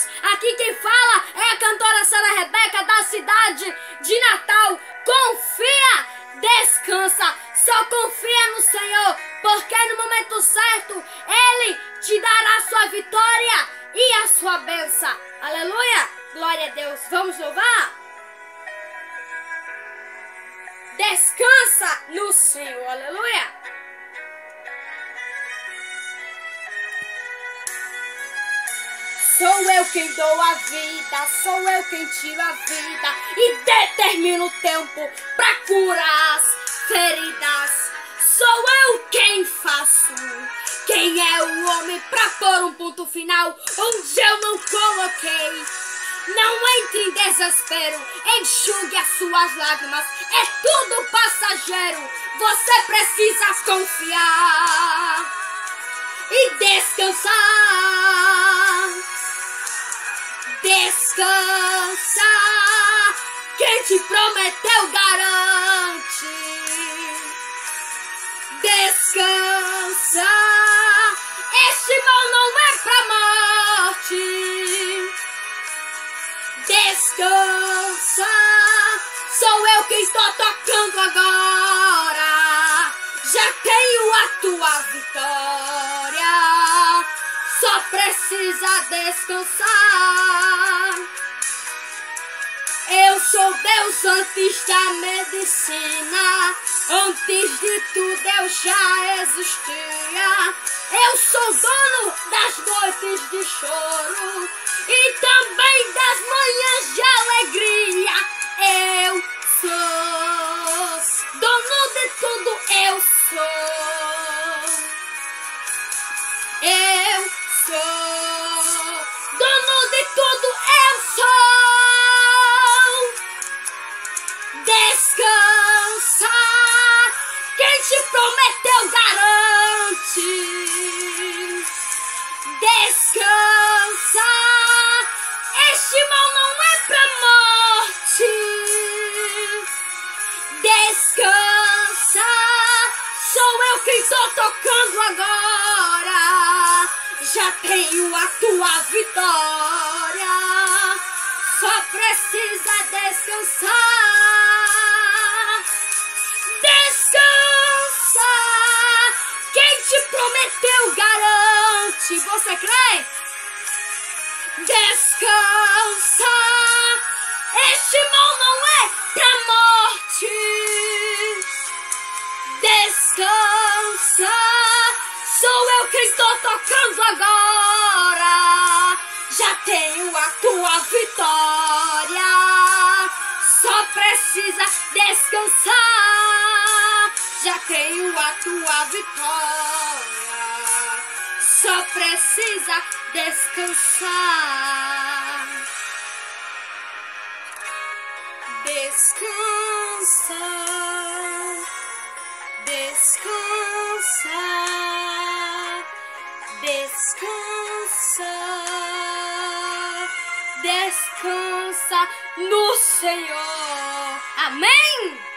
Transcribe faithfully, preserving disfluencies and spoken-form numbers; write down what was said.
Deus. Aqui quem fala é a cantora Sara Rebeca, da cidade de Natal. Confia, descansa, só confia no Senhor, porque no momento certo Ele te dará a sua vitória e a sua bênção. Aleluia, glória a Deus. Vamos louvar? Descansa no Senhor, aleluia. Sou eu quem dou a vida, sou eu quem tiro a vida e determino o tempo pra curar as feridas. Sou eu quem faço, quem é o homem pra pôr um ponto final onde eu não coloquei. Não entre em desespero, enxugue as suas lágrimas, é tudo passageiro. Você precisa confiar e descansar. Descansa, quem te prometeu garante. Descansa, este mal não é pra morte. Descansa, sou eu quem estou tocando agora. Já tenho a tua vitória, só precisa descansar. Eu sou Deus antes da medicina, antes de tudo eu já existia. Eu sou dono das noites de choro e também das manhãs de alegria. Eu sou dono de tudo, eu sou. Eu sou dono de tudo, eu sou. Descansa, quem te prometeu garante. Descansa, este mal não é pra morte. Descansa, sou eu quem tô tocando agora. Já tenho a tua vitória, só precisa descansar. Descansa, quem te prometeu garante. Você crê? Descansa, este mal não é pra morte. Descansa, sou eu quem tô tocando agora. Já tenho a tua vitória, só precisa descansar. Já tenho a tua vitória, só precisa descansar. Descansa, descansa, descansa, descansa no Senhor. Amém?